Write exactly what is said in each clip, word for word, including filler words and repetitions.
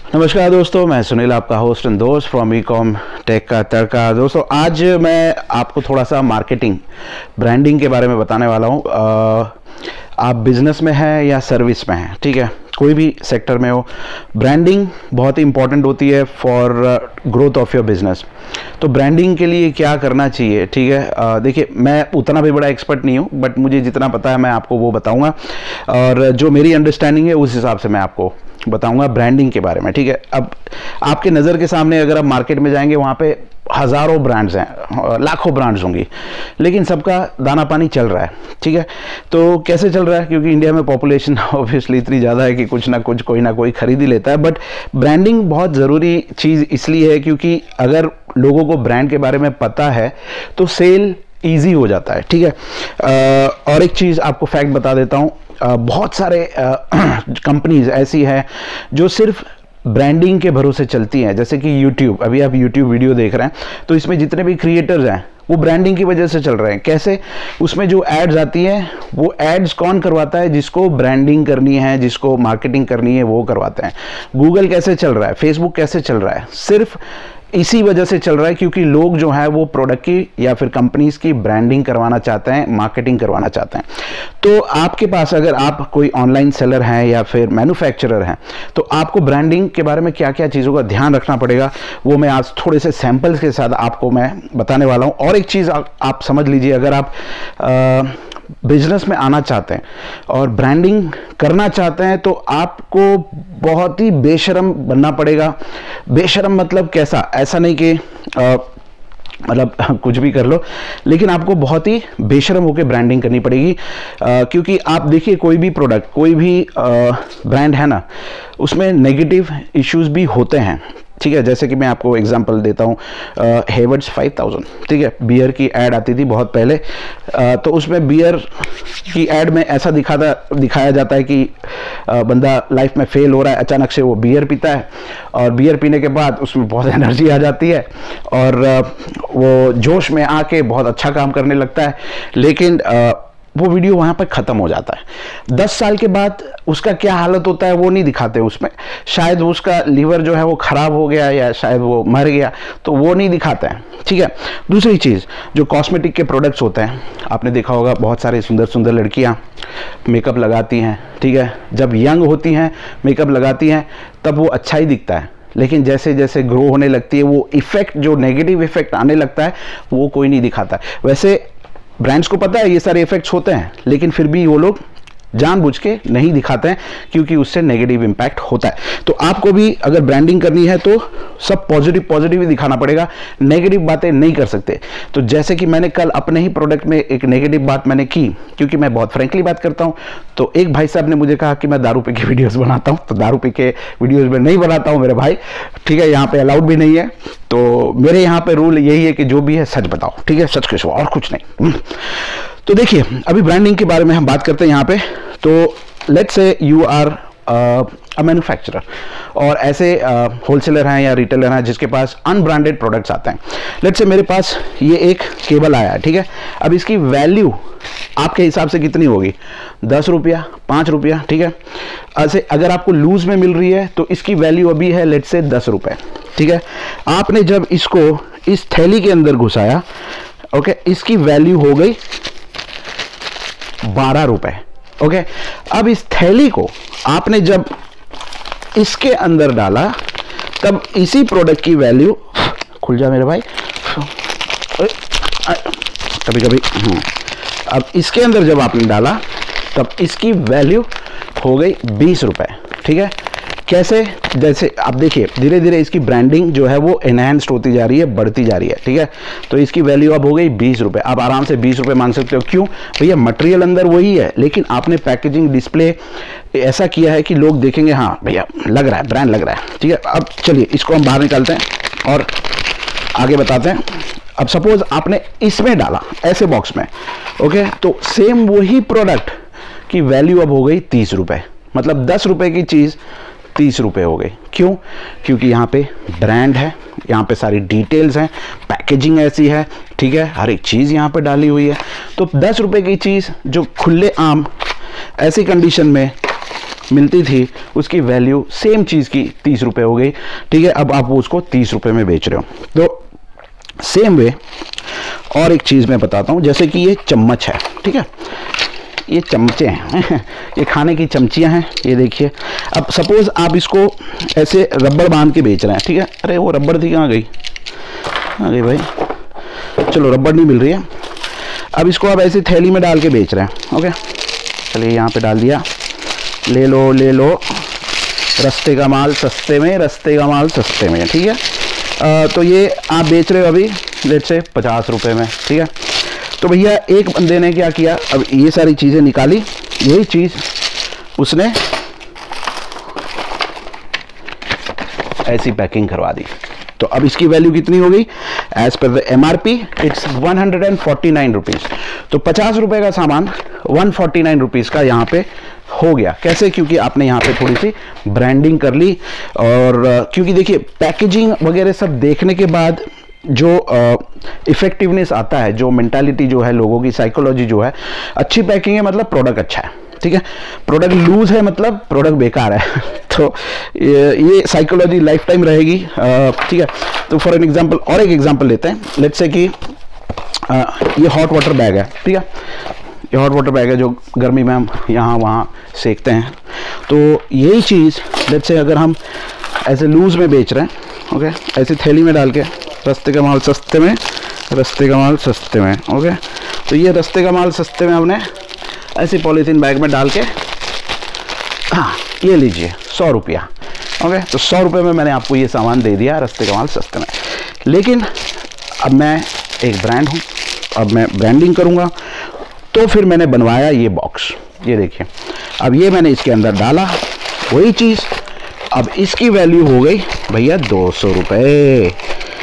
नमस्कार दोस्तों, मैं सुनील आपका होस्ट एंड दोस्त फ्रॉम ई कॉम टेक का तड़का। दोस्तों आज मैं आपको थोड़ा सा मार्केटिंग ब्रांडिंग के बारे में बताने वाला हूँ। आप बिजनेस में हैं या सर्विस में हैं, ठीक है, कोई भी सेक्टर में हो, ब्रांडिंग बहुत ही इंपॉर्टेंट होती है for growth of your business. तो ब्रांडिंग के लिए क्या करना चाहिए, ठीक है। देखिए, मैं उतना भी बड़ा एक्सपर्ट नहीं हूँ, बट मुझे जितना पता है मैं आपको वो बताऊँगा, और जो मेरी अंडरस्टैंडिंग है उस हिसाब से मैं आपको बताऊंगा ब्रांडिंग के बारे में, ठीक है। अब आपके नज़र के सामने अगर आप मार्केट में जाएंगे, वहाँ पे हज़ारों ब्रांड्स हैं, लाखों ब्रांड्स होंगी, लेकिन सबका दाना पानी चल रहा है, ठीक है। तो कैसे चल रहा है? क्योंकि इंडिया में पॉपुलेशन ऑब्वियसली इतनी ज़्यादा है कि कुछ ना कुछ कोई ना कोई खरीद ही लेता है। बट ब्रांडिंग बहुत ज़रूरी चीज़ इसलिए है क्योंकि अगर लोगों को ब्रांड के बारे में पता है तो सेल ईजी हो जाता है, ठीक है। और एक चीज़ आपको फैक्ट बता देता हूँ, बहुत सारे कंपनीज ऐसी हैं जो सिर्फ ब्रांडिंग के भरोसे चलती हैं। जैसे कि यूट्यूब, अभी आप यूट्यूब वीडियो देख रहे हैं तो इसमें जितने भी क्रिएटर्स हैं वो ब्रांडिंग की वजह से चल रहे हैं। कैसे? उसमें जो एड्स आती हैं वो एड्स कौन करवाता है? जिसको ब्रांडिंग करनी है, जिसको मार्केटिंग करनी है, वो करवाते हैं। गूगल कैसे चल रहा है, फेसबुक कैसे चल रहा है? सिर्फ इसी वजह से चल रहा है क्योंकि लोग जो है वो प्रोडक्ट की या फिर कंपनीज की ब्रांडिंग करवाना चाहते हैं, मार्केटिंग करवाना चाहते हैं। तो आपके पास अगर आप कोई ऑनलाइन सेलर हैं या फिर मैन्युफैक्चरर हैं तो आपको ब्रांडिंग के बारे में क्या क्या चीज़ों का ध्यान रखना पड़ेगा वो मैं आज थोड़े से सैंपल्स के साथ आपको मैं बताने वाला हूँ। और एक चीज़ आप, आप समझ लीजिए, अगर आप आ, बिजनेस में आना चाहते हैं और ब्रांडिंग करना चाहते हैं तो आपको बहुत ही बेशरम बनना पड़ेगा। बेशरम मतलब कैसा? ऐसा नहीं कि आ, मतलब कुछ भी कर लो, लेकिन आपको बहुत ही बेशरम होकर ब्रांडिंग करनी पड़ेगी। आ, क्योंकि आप देखिए, कोई भी प्रोडक्ट, कोई भी ब्रांड है ना, उसमें नेगेटिव इश्यूज भी होते हैं, ठीक है। जैसे कि मैं आपको एग्जांपल देता हूँ, हेवर्ड्स फाइव थाउजेंड, ठीक है, बियर की ऐड आती थी बहुत पहले। आ, तो उसमें बियर की ऐड में ऐसा दिखाता दिखाया जाता है कि आ, बंदा लाइफ में फेल हो रहा है, अचानक से वो बियर पीता है और बियर पीने के बाद उसमें बहुत एनर्जी आ जाती है और आ, वो जोश में आके बहुत अच्छा काम करने लगता है। लेकिन आ, वो वीडियो वहाँ पर ख़त्म हो जाता है। दस साल के बाद उसका क्या हालत होता है वो नहीं दिखाते उसमें। शायद उसका लीवर जो है वो ख़राब हो गया या शायद वो मर गया, तो वो नहीं दिखाते हैं, ठीक है। दूसरी चीज़, जो कॉस्मेटिक के प्रोडक्ट्स होते हैं, आपने देखा होगा बहुत सारी सुंदर सुंदर लड़कियाँ मेकअप लगाती हैं, ठीक है। जब यंग होती हैं मेकअप लगाती हैं तब वो अच्छा ही दिखता है, लेकिन जैसे जैसे ग्रो होने लगती है वो इफ़ेक्ट, जो नेगेटिव इफेक्ट आने लगता है, वो कोई नहीं दिखाता। वैसे ब्रांड्स को पता है ये सारे इफेक्ट्स होते हैं, लेकिन फिर भी वो लोग जानबूझ के नहीं दिखाते हैं क्योंकि उससे नेगेटिव इम्पैक्ट होता है। तो आपको भी अगर ब्रांडिंग करनी है तो सब पॉजिटिव पॉजिटिव ही दिखाना पड़ेगा, नेगेटिव बातें नहीं कर सकते। तो जैसे कि मैंने कल अपने ही प्रोडक्ट में एक नेगेटिव बात मैंने की, क्योंकि मैं बहुत फ्रेंकली बात करता हूं। तो एक भाई साहब ने मुझे कहा कि मैं दारू पी के वीडियोस बनाता हूं, तो दारू पी के वीडियोस में नहीं बनाता हूं मेरे भाई, ठीक है, यहाँ पे अलाउड भी नहीं है। तो मेरे यहाँ पे रूल यही है कि जो भी है सच बताओ, ठीक है, सच के सिवा और कुछ नहीं। तो देखिए, अभी ब्रांडिंग के बारे में हम बात करते हैं यहाँ पे। तो let's say you are a manufacturer और ऐसे होलसेलर हैं या रिटेलर हैं जिसके पास अनब्रांडेड प्रोडक्ट्स आते हैं। लेट्स से मेरे पास ये एक केबल आया है, ठीक है। अब इसकी वैल्यू आपके हिसाब से कितनी होगी? दस रुपया, पाँच रुपया, ठीक है। ऐसे अगर आपको लूज में मिल रही है तो इसकी वैल्यू अभी है लेट्स से दस रुपये, ठीक है। आपने जब इसको इस थैली के अंदर घुसाया, ओके, इसकी वैल्यू हो गई बारह रुपए, ओके। अब इस थैली को आपने जब इसके अंदर डाला तब इसी प्रोडक्ट की वैल्यू, खुल जा मेरे भाई, कभी कभी, अब इसके अंदर जब आपने डाला तब इसकी वैल्यू हो गई बीस रुपए, ठीक है। कैसे? जैसे आप देखिए, धीरे धीरे इसकी ब्रांडिंग जो है वो एनहांस्ड होती जा रही है, बढ़ती जा रही है, ठीक है। तो इसकी वैल्यू अब हो गई बीस रुपये। आप आराम से बीस रुपये मांग सकते हो। क्यों? भैया मटेरियल अंदर वही है, लेकिन आपने पैकेजिंग, डिस्प्ले ऐसा किया है कि लोग देखेंगे, हाँ भैया लग रहा है, ब्रांड लग रहा है, ठीक है। अब चलिए इसको हम बाहर निकालते हैं और आगे बताते हैं। अब सपोज आपने इसमें डाला ऐसे बॉक्स में, ओके, तो सेम वही प्रोडक्ट की वैल्यू अब हो गई तीस रुपये। मतलब दस रुपये की चीज़ तीस रुपये हो गई। क्यों? क्योंकि यहाँ पे ब्रांड है, यहाँ पे सारी डिटेल्स हैं, पैकेजिंग ऐसी है, ठीक है, हर एक चीज़ यहाँ पे डाली हुई है। तो दस रुपये की चीज़ जो खुले आम ऐसी कंडीशन में मिलती थी उसकी वैल्यू सेम चीज़ की तीस रुपये हो गई, ठीक है। अब आप वो उसको तीस रुपये में बेच रहे हो। तो सेम वे और एक चीज़ मैं बताता हूँ, जैसे कि ये चम्मच है, ठीक है, ये चमचे हैं ये खाने की चमचियाँ हैं, ये देखिए। अब सपोज़ आप इसको ऐसे रबड़ बांध के बेच रहे हैं, ठीक है। अरे वो रबड़ थी, कहाँ गई कहाँ गई भाई, चलो रबड़ नहीं मिल रही है। अब इसको आप ऐसे थैली में डाल के बेच रहे हैं, ओके। चलिए यहाँ पे डाल दिया, ले लो ले लो, रस्ते का माल सस्ते में, रस्ते का माल सस्ते में, ठीक है। आ, तो ये आप बेच रहे हो अभी लेट से पचास रुपये में, ठीक है। तो भैया एक बंदे ने क्या किया, अब ये सारी चीज़ें निकाली, यही चीज़ उसने ऐसी पैकिंग करवा दी। तो अब इसकी वैल्यू कितनी हो गई, as per the M R P it's one hundred and forty nine rupees. तो पचास रुपये का सामान वन फोर्टी नाइन रुपीज़ का यहाँ पे हो गया। कैसे, क्योंकि आपने यहाँ पे थोड़ी सी ब्रांडिंग कर ली। और क्योंकि देखिए पैकेजिंग वगैरह सब देखने के बाद जो इफेक्टिवनेस आता है, जो मेंटालिटी जो है लोगों की, साइकोलॉजी जो है, अच्छी पैकिंग है मतलब प्रोडक्ट अच्छा है, ठीक है। प्रोडक्ट लूज है मतलब प्रोडक्ट बेकार है तो ये, ये साइकोलॉजी लाइफ टाइम रहेगी, ठीक है। तो फॉर एन एग्जांपल और एक एग्जांपल लेते हैं, लेट्स से कि आ, ये हॉट वाटर बैग है, ठीक है। ये हॉट वाटर बैग है जो गर्मी में हम यहाँ वहाँ सेकते हैं। तो यही चीज़ लेट्स से अगर हम ऐसे लूज में बेच रहे हैं, ओके, ऐसे थैली में डाल के, रस्ते का माल सस्ते में, रस्ते का माल सस्ते में, ओके। तो ये रस्ते का माल सस्ते में हमने ऐसे पॉलीथीन बैग में डाल के, हाँ ये लीजिए सौ रुपया, ओके। तो सौ रुपये में मैंने आपको ये सामान दे दिया, रस्ते का माल सस्ते में। लेकिन अब मैं एक ब्रांड हूँ, अब मैं ब्रांडिंग करूँगा, तो फिर मैंने बनवाया ये बॉक्स, ये देखिए। अब ये मैंने इसके अंदर डाला, वही चीज़, अब इसकी वैल्यू हो गई भैया दो सौ रुपये,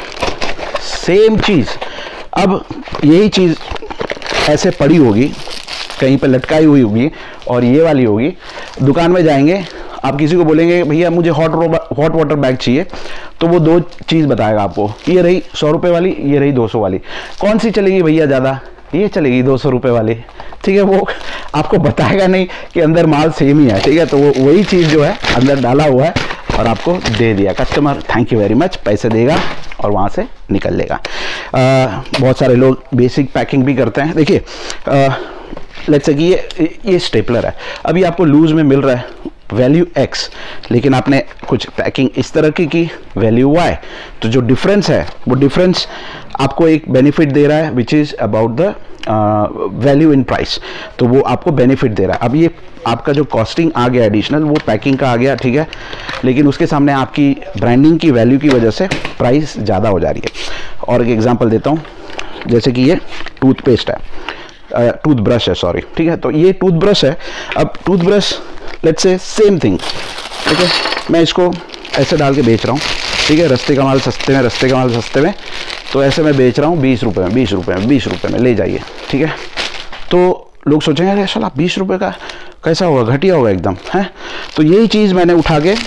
सेम चीज़। अब यही चीज़ ऐसे पड़ी होगी, कहीं पे लटकाई हुई होगी, और ये वाली होगी। दुकान में जाएंगे, आप किसी को बोलेंगे भैया मुझे हॉट हॉट वाटर बैग चाहिए, तो वो दो चीज़ बताएगा आपको, ये रही सौ रुपये वाली, ये रही दो सौ वाली, कौन सी चलेगी भैया ज़्यादा, ये चलेगी दो सौ रुपये वाली, ठीक है। वो आपको बताएगा नहीं कि अंदर माल सेम ही है, ठीक है। तो वो वही चीज़ जो है अंदर डाला हुआ है और आपको दे दिया, customer thank you very much, पैसे देगा और वहाँ से निकल लेगा। बहुत सारे लोग बेसिक पैकिंग भी करते हैं। देखिए लेट्स से कि ये ये स्टेपलर है, अभी आपको लूज में मिल रहा है वैल्यू एक्स, लेकिन आपने कुछ पैकिंग इस तरह की की वैल्यू वाई, तो जो डिफरेंस है वो डिफरेंस आपको एक बेनिफिट दे रहा है, which is about the value in price. तो वो आपको बेनिफिट दे रहा है। अब ये आपका जो कॉस्टिंग आ गया एडिशनल, वो पैकिंग का आ गया, ठीक है, लेकिन उसके सामने आपकी ब्रांडिंग की वैल्यू की वजह से प्राइस ज़्यादा हो जा रही है। और एक एग्जांपल देता हूँ, जैसे कि ये टूथपेस्ट है, टूथ ब्रश है, सॉरी, ठीक है। तो ये टूथ ब्रश है, अब toothbrush let's say same thing, ठीक है, मैं इसको ऐसे डाल के बेच रहा हूँ, ठीक है, रस्ते का माल सस्ते में, रस्ते का माल सस्ते में, तो ऐसे मैं बेच रहा हूँ बीस रुपये में, बीस रुपये में, बीस रुपये में ले जाइए, ठीक है। तो लोग सोचेंगे अरे साला बीस रुपये का कैसा होगा, घटिया होगा एकदम, है। तो यही चीज़ मैंने उठा के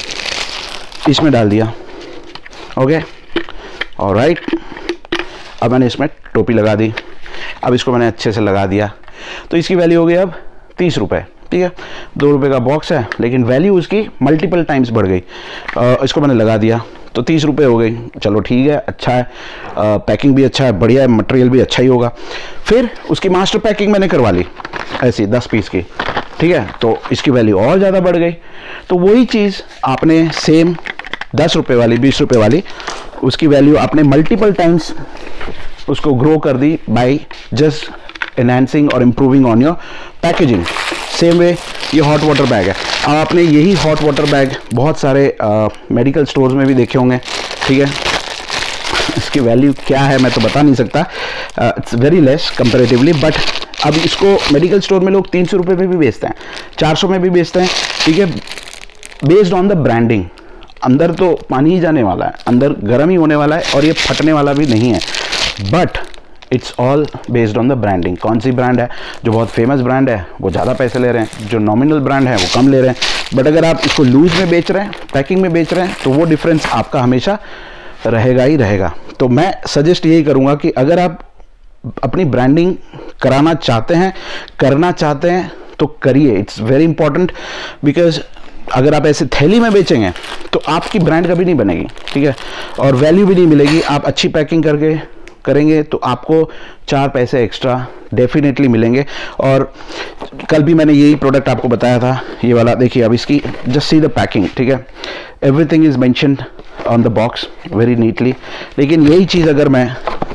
इसमें डाल दिया, ओके, ऑलराइट। अब मैंने इसमें टोपी लगा दी, अब इसको मैंने अच्छे से लगा दिया, तो इसकी वैल्यू हो गई अब तीस रुपये, ठीक है। दो रुपये का बॉक्स है, लेकिन वैल्यू उसकी मल्टीपल टाइम्स बढ़ गई। आ, इसको मैंने लगा दिया तो तीस रुपये हो गई, चलो ठीक है, अच्छा है, आ, पैकिंग भी अच्छा है, बढ़िया है, मटेरियल भी अच्छा ही होगा। फिर उसकी मास्टर पैकिंग मैंने करवा ली ऐसी दस पीस की, ठीक है, तो इसकी वैल्यू और ज़्यादा बढ़ गई। तो वही चीज़ आपने सेम दस रुपये वाली, बीस रुपये वाली, उसकी वैल्यू आपने मल्टीपल टाइम्स उसको ग्रो कर दी बाय जस्ट एनहांसिंग और improving on your packaging. Same way ये हॉट वाटर बैग है, अब आपने यही हॉट वाटर बैग बहुत सारे मेडिकल स्टोर्स में भी देखे होंगे, ठीक है। इसकी वैल्यू क्या है मैं तो बता नहीं सकता, it's very less comparatively, but अब इसको मेडिकल स्टोर में लोग तीन सौ रुपये में भी बेचते हैं, चार सौ में भी बेचते हैं, ठीक है, बेस्ड ऑन द ब्रांडिंग। अंदर तो पानी ही जाने वाला है, अंदर गर्म ही होने वाला है, और ये फटने वाला भी नहीं है, but it's all based on the branding. कौन सी ब्रांड है, जो बहुत फेमस ब्रांड है वो ज़्यादा पैसे ले रहे हैं, जो नॉमिनल ब्रांड है वो कम ले रहे हैं। बट अगर आप इसको लूज में बेच रहे हैं, पैकिंग में बेच रहे हैं, तो वो डिफरेंस आपका हमेशा रहेगा ही रहेगा। तो मैं सजेस्ट यही करूँगा कि अगर आप अपनी ब्रांडिंग कराना चाहते हैं, करना चाहते हैं, तो करिए, इट्स वेरी इंपॉर्टेंट। बिकॉज अगर आप ऐसे थैली में बेचेंगे तो आपकी ब्रांड कभी नहीं बनेगी, ठीक है, और वैल्यू भी नहीं मिलेगी। आप अच्छी पैकिंग करके करेंगे तो आपको चार पैसे एक्स्ट्रा डेफिनेटली मिलेंगे। और कल भी मैंने यही प्रोडक्ट आपको बताया था, ये वाला देखिए। अब इसकी जस्ट सी द पैकिंग, ठीक है, everything is mentioned on the box very neatly. लेकिन यही चीज़ अगर मैं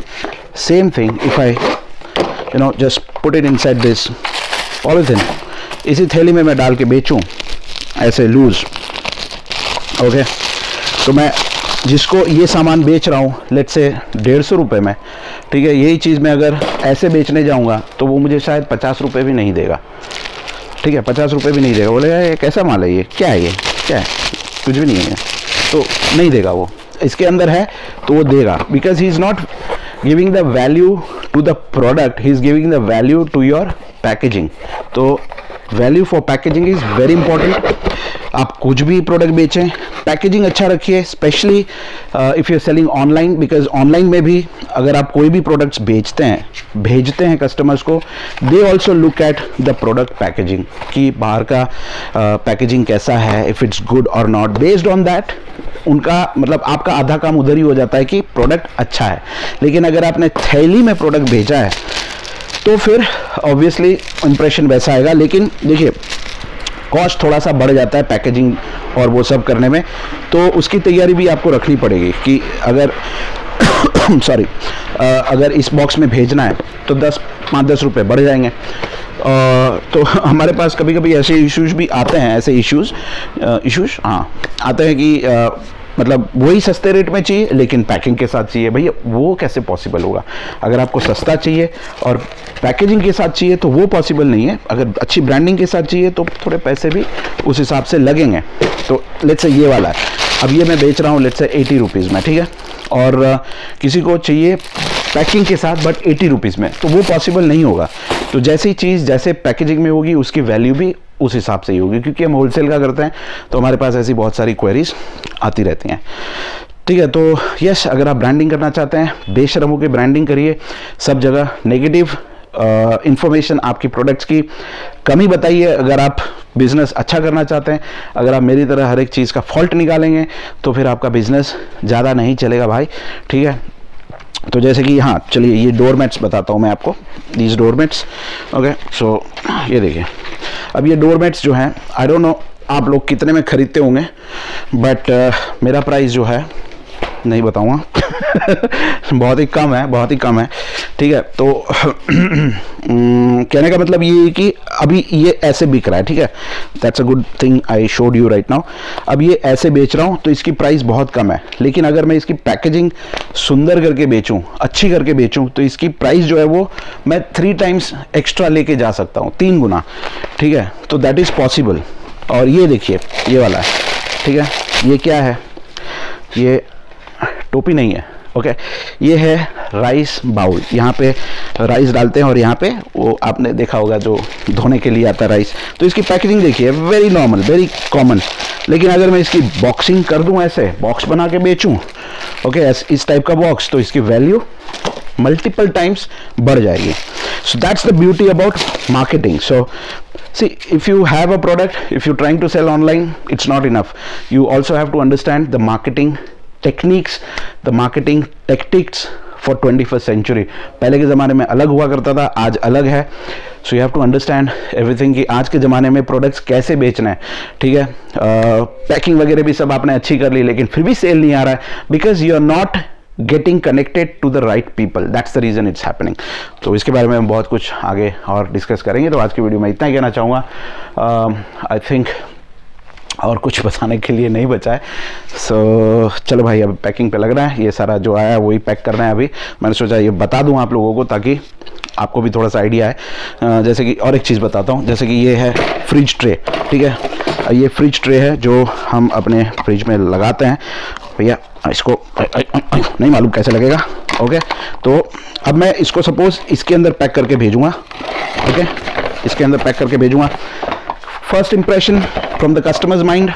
same thing if I you know just put it inside this polythene, इसी थैली में मैं डाल के बेचूं ऐसे लूज, ओके, तो मैं जिसको ये सामान बेच रहा हूँ लेट्स से डेढ़ सौ रुपये में, ठीक है, यही चीज़ मैं अगर ऐसे बेचने जाऊँगा तो वो मुझे शायद पचास रुपये भी नहीं देगा, ठीक है, पचास रुपये भी नहीं देगा। बोलेगा ये कैसा माल है, ये क्या है, ये क्या है, कुछ भी नहीं है, तो नहीं देगा वो। इसके अंदर है तो वो देगा, because he is not giving the value to the product, he is giving the value to your packaging. तो value for packaging is very important. आप कुछ भी प्रोडक्ट बेचें, पैकेजिंग अच्छा रखिए, specially if you selling online, because online में भी अगर आप कोई भी प्रोडक्ट्स बेचते हैं, भेजते हैं कस्टमर्स को, they also look at the product packaging कि बाहर का पैकेजिंग uh, कैसा है, इफ़ इट्स गुड और नॉट। बेस्ड ऑन दैट उनका मतलब आपका आधा काम उधर ही हो जाता है कि प्रोडक्ट अच्छा है। लेकिन अगर आपने थैली में प्रोडक्ट भेजा है तो फिर ऑब्वियसली इंप्रेशन वैसा आएगा। लेकिन देखिए कॉस्ट थोड़ा सा बढ़ जाता है पैकेजिंग और वो सब करने में, तो उसकी तैयारी भी आपको रखनी पड़ेगी कि अगर सॉरी अगर इस बॉक्स में भेजना है तो दस पाँच दस रुपये बढ़ जाएंगे। Uh, तो हमारे पास कभी कभी ऐसे इश्यूज भी आते हैं, ऐसे इश्यूज इश्यूज हाँ आते हैं कि uh, मतलब वही सस्ते रेट में चाहिए लेकिन पैकिंग के साथ चाहिए। भैया वो कैसे पॉसिबल होगा? अगर आपको सस्ता चाहिए और पैकेजिंग के साथ चाहिए तो वो पॉसिबल नहीं है। अगर अच्छी ब्रांडिंग के साथ चाहिए तो थोड़े पैसे भी उस हिसाब से लगेंगे। तो लेट्स से ये वाला है, अब ये मैं बेच रहा हूँ लेट्स से एटी रुपीज़ में, ठीक है, और uh, किसी को चाहिए पैकिंग के साथ बट एटी रुपीज़ में, तो वो पॉसिबल नहीं होगा। तो जैसी चीज़ जैसे पैकेजिंग में होगी उसकी वैल्यू भी उस हिसाब से ही होगी, क्योंकि हम होलसेल का करते हैं तो हमारे पास ऐसी बहुत सारी क्वेरीज आती रहती हैं, ठीक है। तो यस, अगर आप ब्रांडिंग करना चाहते हैं, बेशर्म होकर ब्रांडिंग करिए। सब जगह नेगेटिव इंफॉर्मेशन आपकी प्रोडक्ट्स की कमी बताइए। अगर आप बिज़नेस अच्छा करना चाहते हैं, अगर आप मेरी तरह हर एक चीज़ का फॉल्ट निकालेंगे तो फिर आपका बिज़नेस ज़्यादा नहीं चलेगा भाई, ठीक है। तो जैसे कि हाँ चलिए ये डोरमेट्स बताता हूँ मैं आपको, दीज डोरमेट्स, ओके। सो ये देखिए, अब ये डोरमेट्स जो हैं, आई डोंट नो आप लोग कितने में ख़रीदते होंगे, बट uh, मेरा प्राइस जो है नहीं बताऊँगा बहुत ही कम है, बहुत ही कम है, ठीक है। तो कहने का मतलब ये है कि अभी ये ऐसे बिक रहा है, ठीक है, that's a good thing I showed you right now. अब ये ऐसे बेच रहा हूँ तो इसकी प्राइस बहुत कम है, लेकिन अगर मैं इसकी पैकेजिंग सुंदर करके बेचूँ, अच्छी करके बेचूँ, तो इसकी प्राइस जो है वो मैं थ्री टाइम्स एक्स्ट्रा लेके जा सकता हूँ, तीन गुना, ठीक है। तो दैट इज़ पॉसिबल। और ये देखिए ये वाला है, ठीक है, ये क्या है, ये टोपी नहीं है, ओके, ये है राइस बाउल। यहाँ पे राइस डालते हैं और यहाँ पे वो आपने देखा होगा जो धोने के लिए आता है राइस। तो इसकी पैकेजिंग देखिए, वेरी नॉर्मल, वेरी कॉमन। लेकिन अगर मैं इसकी बॉक्सिंग कर दूँ, ऐसे बॉक्स बना के बेचूँ, ओके, इस टाइप का बॉक्स, तो इसकी वैल्यू मल्टीपल टाइम्स बढ़ जाएगी। So that's the beauty about marketing. So see, if you have a product, if you're trying to sell online, it's not enough. You also have to understand the marketing techniques, the marketing tactics for twenty-first century. पहले के ज़माने में अलग हुआ करता था, आज अलग है। So you have to understand everything कि आज के ज़माने में प्रोडक्ट्स कैसे बेचना है, ठीक है। पैकिंग uh, वगैरह भी सब आपने अच्छी कर ली, लेकिन फिर भी सेल नहीं आ रहा है, because you are not getting connected to the right people, that's the reason it's happening. तो इसके बारे में हम बहुत कुछ आगे और डिस्कस करेंगे। तो आज की वीडियो में इतना ही कहना चाहूँगा। आई uh, थिंक और कुछ बताने के लिए नहीं बचा है। सो so, चलो भाई, अब पैकिंग पे लग रहा है। ये सारा जो आया है वही पैक करना है। अभी मैंने सोचा ये बता दूं आप लोगों को, ताकि आपको भी थोड़ा सा आइडिया है। uh, जैसे कि और एक चीज़ बताता हूँ, जैसे कि ये है फ्रिज ट्रे, ठीक है। ये फ्रिज ट्रे है जो हम अपने फ्रिज में लगाते हैं। भैया इसको आ, आ, आ, आ, नहीं मालूम कैसे लगेगा, ओके। तो अब मैं इसको सपोज इसके अंदर पैक करके भेजूँगा, ओके, इसके अंदर पैक करके भेजूँगा। First impression from the customers mind,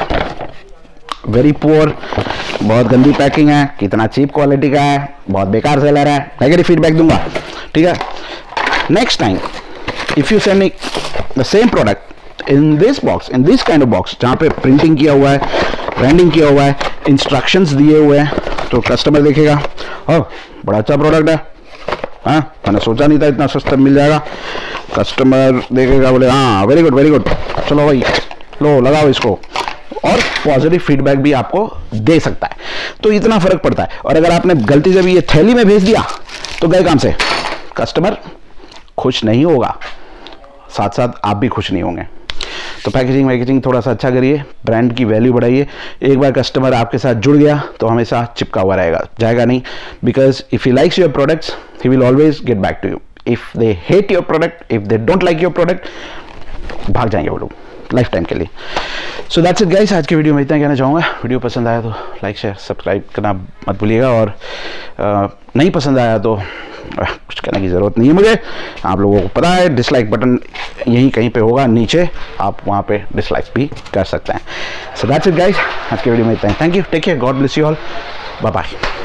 very poor, बहुत गंदी पैकिंग है, कितना चीप क्वालिटी का है, बहुत बेकार सेलर है, नेगेटिव फीडबैक दूंगा, ठीक है। Next time if you send me the same product in this box, in this kind of box, जहाँ पे प्रिंटिंग किया हुआ है, ब्रांडिंग किया हुआ है, इंस्ट्रक्शंस दिए हुए हैं, तो कस्टमर देखेगा ओह बड़ा अच्छा प्रोडक्ट है, हाँ मैंने सोचा नहीं था इतना सस्ता मिल जाएगा। कस्टमर देखेगा, बोले हाँ वेरी गुड वेरी गुड, चलो भाई लो लगाओ इसको, और पॉजिटिव फीडबैक भी आपको दे सकता है। तो इतना फर्क पड़ता है। और अगर आपने गलती से भी ये थैली में भेज दिया तो गए काम से, कस्टमर खुश नहीं होगा, साथ साथ आप भी खुश नहीं होंगे। तो पैकेजिंग वैकेजिंग थोड़ा सा अच्छा करिए, ब्रांड की वैल्यू बढ़ाइए। एक बार कस्टमर आपके साथ जुड़ गया तो हमेशा चिपका हुआ रहेगा, जाएगा नहीं, because if he likes your products he will always get back to you. If they hate your product, if they don't like your product, भाग जाएंगे वो लोग लाइफ टाइम के लिए। सो दैट्स इट गाइस, आज की वीडियो में इतना कहना चाहूँगा। वीडियो पसंद आया तो लाइक शेयर सब्सक्राइब करना मत भूलिएगा, और आ, नहीं पसंद आया तो आ, कुछ कहने की ज़रूरत नहीं है मुझे, आप लोगों को पता है डिसलाइक बटन यहीं कहीं पे होगा नीचे, आप वहाँ पे डिसलाइक भी कर सकते हैं। सो दैट्स इट गाइस, आज की वीडियो में इतना ही। Thank you, take care, God bless you all, bye bye.